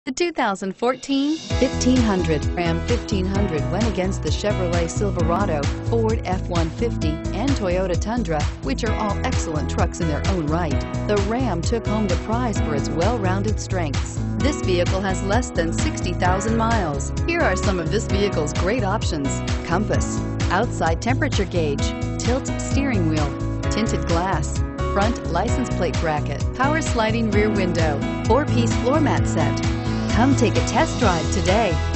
The 2014 1500. Ram 1500 went against the Chevrolet Silverado, Ford F-150, and Toyota Tundra, which are all excellent trucks in their own right. The Ram took home the prize for its well-rounded strengths. This vehicle has less than 60,000 miles. Here are some of this vehicle's great options: compass, outside temperature gauge, tilt steering wheel, tinted glass, front license plate bracket, power sliding rear window, 4-piece floor mat set. Come take a test drive today.